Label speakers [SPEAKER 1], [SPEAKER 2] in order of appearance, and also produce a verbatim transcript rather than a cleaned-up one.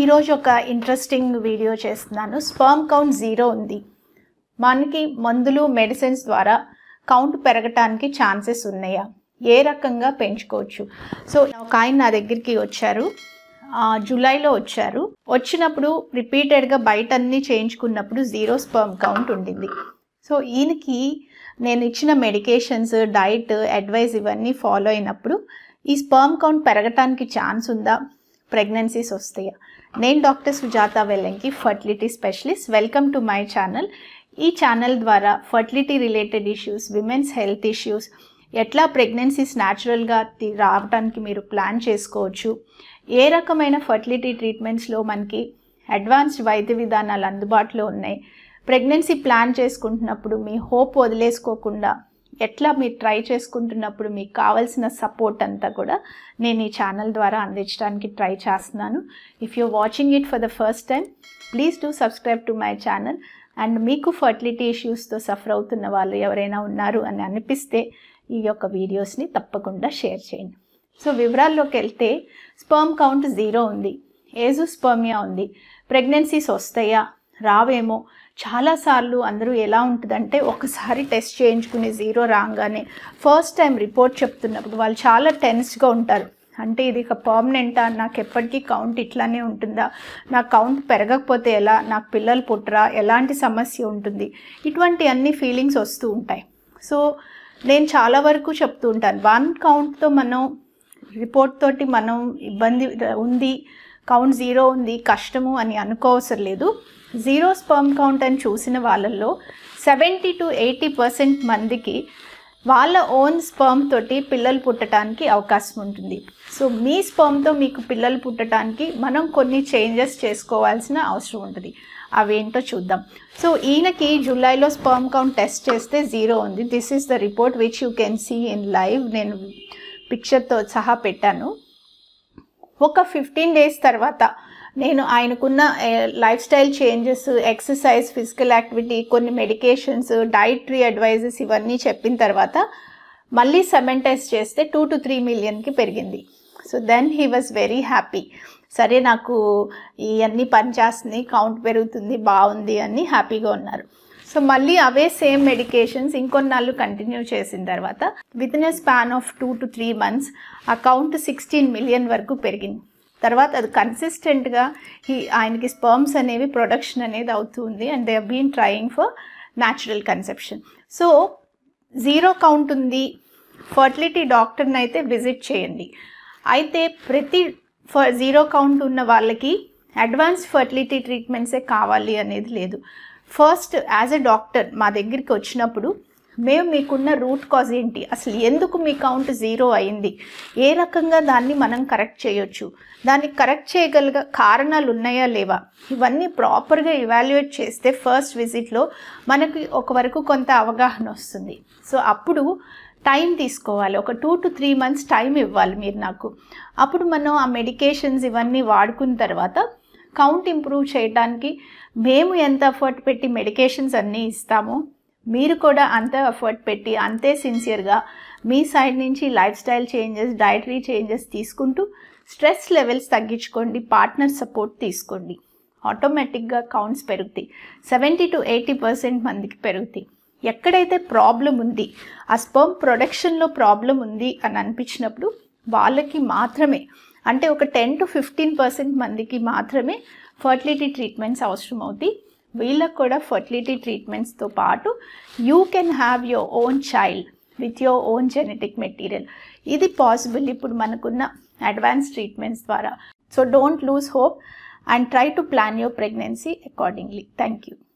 [SPEAKER 1] ఈరోజు ఒక interesting video చేస్తున్నాను. స్పర్మ్ కౌంట్ జీరో ఉంది, మనకి మందులు మెడిసిన్స్ ద్వారా కౌంట్ పెరగటానికి ఛాన్సెస్ ఉన్నాయా, ఏ రకంగా పెంచుకోవచ్చు? సో ఒక ఆయన నా దగ్గరికి వచ్చారు, జూలైలో వచ్చారు. వచ్చినప్పుడు రిపీటెడ్గా బయట అన్నీ చేయించుకున్నప్పుడు జీరో స్పర్మ్ కౌంట్ ఉండింది. సో ఈయనకి నేను ఇచ్చిన మెడికేషన్స్, డైట్, అడ్వైస్ ఇవన్నీ ఫాలో అయినప్పుడు ఈ స్పర్మ్ కౌంట్ పెరగటానికి ఛాన్స్ ఉందా, ప్రెగ్నెన్సీస్ వస్తాయా? నేను doctor Sujatha Vellanki, fertility specialist. Welcome to my channel. ఈ ఛానల్ ద్వారా fertility related issues, women's health issues, ఎట్లా ప్రెగ్నెన్సీస్ న్యాచురల్గా రావడానికి మీరు ప్లాన్ చేసుకోవచ్చు, ఏ రకమైన ఫర్టిలిటీ ట్రీట్మెంట్స్లో మనకి అడ్వాన్స్డ్ వైద్య విధానాలు అందుబాటులో ఉన్నాయి, ప్రెగ్నెన్సీ ప్లాన్ చేసుకుంటున్నప్పుడు మీ హోప్ వదిలేసుకోకుండా ఎట్లా మీరు ట్రై చేసుకుంటున్నప్పుడు మీకు కావాల్సిన సపోర్ట్ అంతా కూడా నేను ఈ ఛానల్ ద్వారా అందించడానికి ట్రై చేస్తున్నాను. If you watching it for the first time, please do subscribe to my channel. And మీకు ఫర్టిలిటీ ఇష్యూస్తో సఫర్ అవుతున్న వాళ్ళు ఎవరైనా ఉన్నారు అని అనిపిస్తే ఈ యొక్క వీడియోస్ని తప్పకుండా షేర్ చేయండి. సో వివరాల్లోకి వెళ్తే, స్పర్మ్ కౌంట్ జీరో ఉంది, ఏజోస్పర్మియా ఉంది, ప్రెగ్నెన్సీస్ వస్తాయా రావేమో. చాలాసార్లు అందరూ ఎలా ఉంటుందంటే, ఒకసారి టెస్ట్ చేయించుకుని జీరో రాగానే ఫస్ట్ టైం రిపోర్ట్ చెప్తున్నప్పుడు వాళ్ళు చాలా టెన్స్డ్గా ఉంటారు. అంటే ఇది ఇక పర్మనెంటా, నాకు ఎప్పటికీ కౌంట్ ఇట్లానే ఉంటుందా, నాకు కౌంట్ పెరగకపోతే ఎలా, నాకు పిల్లలు పుట్టరా, ఎలాంటి సమస్య ఉంటుంది, ఇటువంటి అన్ని ఫీలింగ్స్ వస్తూ ఉంటాయి. సో నేను చాలా వరకు చెప్తూ ఉంటాను, వన్ కౌంట్తో మనం రిపోర్ట్ తోటి మనం ఇబ్బంది ఉంది, కౌంట్ జీరో ఉంది, కష్టము అని అనుకోవసరం లేదు. జీరో స్పర్మ్ కౌంట్ అని చూసిన వాళ్ళల్లో సెవెంటీ టు ఎయిటీ పర్సెంట్ మందికి వాళ్ళ ఓన్ స్పర్మ్ తోటి పిల్లలు పుట్టడానికి అవకాశం ఉంటుంది. సో మీ స్పర్మ్తో మీకు పిల్లలు పుట్టడానికి మనం కొన్ని చేంజెస్ చేసుకోవాల్సిన అవసరం ఉంటుంది. అవేంటో చూద్దాం. సో ఈయనకి జూలైలో స్పర్మ్ కౌంట్ టెస్ట్ చేస్తే జీరో ఉంది. This is the report which you can see in live. నేను పిక్చర్తో సహా పెట్టాను. ఒక ఫిఫ్టీన్ డేస్ తర్వాత నేను ఆయనకున్న life style changes, exercise, physical activity, కొన్ని మెడికేషన్స్, డైటరీ అడ్వైజెస్ ఇవన్నీ చెప్పిన తర్వాత మళ్ళీ సెమెన్ టెస్ట్ చేస్తే టూ టు త్రీ మిలియన్కి పెరిగింది. So then he was very happy. సరే, నాకు ఇవన్నీ పనిచేస్తుంది, కౌంట్ పెరుగుతుంది, బాగుంది అని హ్యాపీగా ఉన్నారు. సో మళ్ళీ అవే సేమ్ మెడికేషన్స్ ఇంకొన్నాళ్ళు కంటిన్యూ చేసిన తర్వాత with in a span of two to three months ఆ కౌంట్ సిక్స్టీన్ మిలియన్ వరకు పెరిగింది. తర్వాత అది కన్సిస్టెంట్గా ఈ ఆయనకి స్పర్మ్స్ అనేవి ప్రొడక్షన్ అనేది అవుతుంది. And they have been trying for natural conception. So zero count ఉంది, ఫర్టిలిటీ డాక్టర్ని అయితే విజిట్ చేయండి. అయితే ప్రతి ఫర్ జీరో కౌంట్ ఉన్న వాళ్ళకి అడ్వాన్స్ ఫర్టిలిటీ ట్రీట్మెంట్సే కావాలి అనేది లేదు. ఫస్ట్ యాజ్ ఎ డాక్టర్ మా దగ్గరికి వచ్చినప్పుడు మేము మీకున్న రూట్ కాజ్ ఏంటి, అసలు ఎందుకు మీ కౌంట్ జీరో అయింది, ఏ రకంగా దాన్ని మనం కరెక్ట్ చేయొచ్చు, దాన్ని కరెక్ట్ చేయగలిగ కారణాలు ఉన్నాయా లేవా, ఇవన్నీ ప్రాపర్గా ఇవాల్యుయేట్ చేస్తే ఫస్ట్ విజిట్లో మనకి ఒక వరకు కొంత అవగాహన వస్తుంది. సో అప్పుడు టైం తీసుకోవాలి, ఒక two to three months time ఇవ్వాలి మీరు నాకు. అప్పుడు మనం ఆ మెడికేషన్స్ ఇవన్నీ వాడుకున్న తర్వాత కౌంట్ ఇంప్రూవ్ చేయడానికి మేము ఎంత ఎఫర్ట్ పెట్టి మెడికేషన్స్ అన్నీ ఇస్తామో మీరు కూడా అంతే ఎఫర్ట్ పెట్టి అంతే సిన్సియర్గా మీ సైడ్ నుంచి life style changes, dietary changes తీసుకుంటూ స్ట్రెస్ లెవెల్స్ తగ్గించుకోండి, పార్ట్నర్ సపోర్ట్ తీసుకోండి. ఆటోమేటిక్గా కౌంట్స్ పెరుగుతాయి. సెవెంటీ టు ఎయిటీ పర్సెంట్ మందికి పెరుగుతాయి. ఎక్కడైతే ప్రాబ్లం ఉంది, ఆ స్పర్మ్ ప్రొడక్షన్లో ప్రాబ్లం ఉంది అని అనిపించినప్పుడు వాళ్ళకి మాత్రమే, అంటే ఒక టెన్ టు ఫిఫ్టీన్ పర్సెంట్ మందికి మాత్రమే ఫర్టిలిటీ ట్రీట్మెంట్స్ అవసరం అవుతాయి. వీళ్ళకు కూడా ఫర్టిలిటీ ట్రీట్మెంట్స్తో పాటు you can have your own child with your own genetic material. ఇది పాసిబుల్ ఇప్పుడు మనకున్న అడ్వాన్స్ ట్రీట్మెంట్స్ ద్వారా. So don't lose hope and try to plan your pregnancy accordingly. Thank you.